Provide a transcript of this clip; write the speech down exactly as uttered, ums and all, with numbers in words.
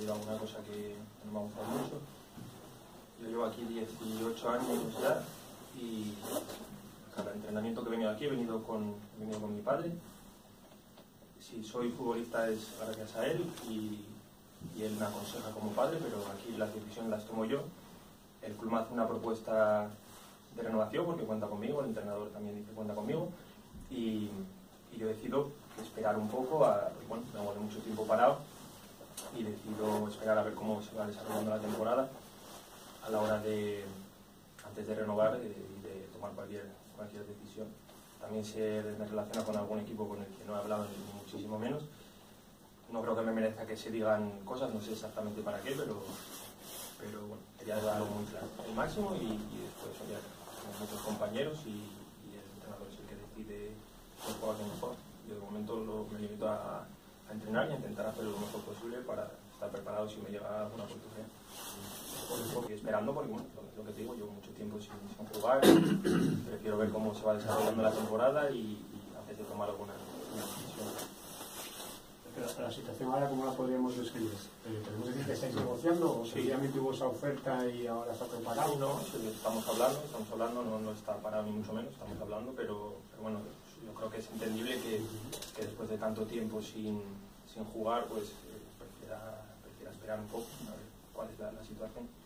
sido alguna cosa que no me ha gustado mucho. Yo llevo aquí dieciocho años ya y cada entrenamiento que he venido aquí he venido con, he venido con mi padre. Si soy futbolista es gracias a él y, y él me aconseja como padre, pero aquí las decisiones las tomo yo. El club me hace una propuesta de renovación porque cuenta conmigo, el entrenador también dice que cuenta conmigo y, y yo decido esperar un poco, a, bueno, me hago mucho tiempo parado y decido esperar a ver cómo se va desarrollando la temporada a la hora de, antes de renovar y de, de tomar cualquier, cualquier decisión. También se me relaciona con algún equipo con el que no he hablado ni muchísimo menos. No creo que me merezca que se digan cosas, no sé exactamente para qué, pero, pero bueno, quería dejarlo muy claro. El máximo y, y después ya con muchos compañeros y, y el entrenador es el que decide el juego que mejor. Yo de momento lo, me limito a, a entrenar y a intentar hacerlo lo mejor posible para estar preparado si me llega alguna oportunidad. Estoy esperando porque, bueno, lo, lo que te digo, llevo mucho tiempo sin, sin jugar, prefiero ver cómo se va desarrollando la temporada y, y antes de tomar alguna, alguna decisión. La, la situación ahora, ¿cómo la podríamos describir? Eh, ¿Podemos decir que estáis negociando o sí. sencillamente hubo esa oferta y ahora está preparado? Sí, no, sí, estamos hablando, estamos hablando, no, no está parado ni mucho menos, estamos hablando, pero, pero bueno, yo creo que es entendible que, que después de tanto tiempo sin, sin jugar, pues eh, prefiera, prefiera esperar un poco a ver cuál es la, la situación.